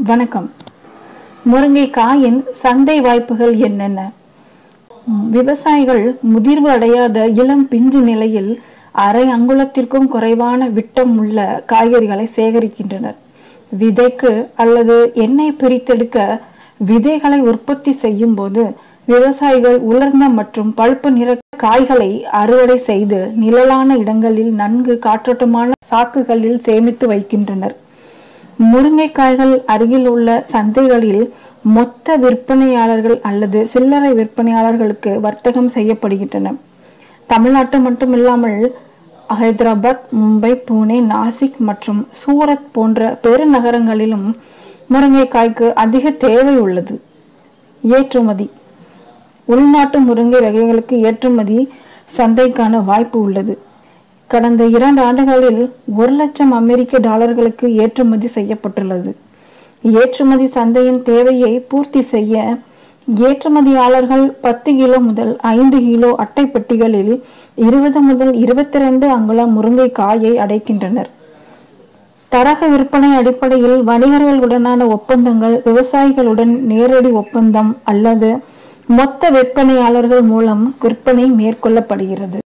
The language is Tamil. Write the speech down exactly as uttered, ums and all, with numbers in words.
வணக்கம். முருங்கைக்காயின் சந்தை வாய்ப்புகள் என்னென்ன? விவசாயிகள் முதிர்வு அடையாத இளம் பிஞ்சு நிலையில் அரை அங்குலத்திற்கும் குறைவான விட்டம் உள்ள காய்கறிகளை சேகரிக்கின்றனர். விதைக்கு அல்லது எண்ணெய் பிரித்தெடுக்க விதைகளை உற்பத்தி செய்யும் போது விவசாயிகள் உலர்ந்த மற்றும் பழுப்பு நிற காய்களை அறுவடை செய்து நிழலான இடங்களில் நன்கு காற்றோட்டமான சாக்குகளில் சேமித்து வைக்கின்றனர். முருங்கைக்காய்கள் அருகில் உள்ள சந்தைகளில் மொத்த விற்பனையாளர்கள் அல்லது சில்லறை விற்பனையாளர்களுக்கு வர்த்தகம் செய்யப்படுகின்றன. தமிழ்நாட்டு மட்டுமில்லாமல் ஹைதராபாத், மும்பை, புனே, நாசிக் மற்றும் சூரத் போன்ற பெருநகரங்களிலும் முருங்கைக்காய்க்கு அதிக தேவை உள்ளது. ஏற்றுமதி. உள்நாட்டு முருங்கை வகைகளுக்கு ஏற்றுமதி சந்தைக்கான வாய்ப்பு உள்ளது. கடந்த இரண்டு ஆண்டுகளில் ஒரு லட்சம் அமெரிக்க டாலர்களுக்கு ஏற்றுமதி செய்யப்பட்டுள்ளது. ஏற்றுமதி சந்தையின் தேவையை பூர்த்தி செய்ய ஏற்றுமதியாளர்கள் பத்து கிலோ முதல் ஐந்து கிலோ அட்டை பெட்டிகளில் இருபது முதல் இருபத்தி ரெண்டு அங்குலம் முருங்கை காயை அடைக்கின்றனர். தரக விற்பனை அடிப்படையில் வணிகர்களுடனான ஒப்பந்தங்கள், விவசாயிகளுடன் நேரடி ஒப்பந்தம் அல்லது மொத்த விற்பனையாளர்கள் மூலம் விற்பனை மேற்கொள்ளப்படுகிறது.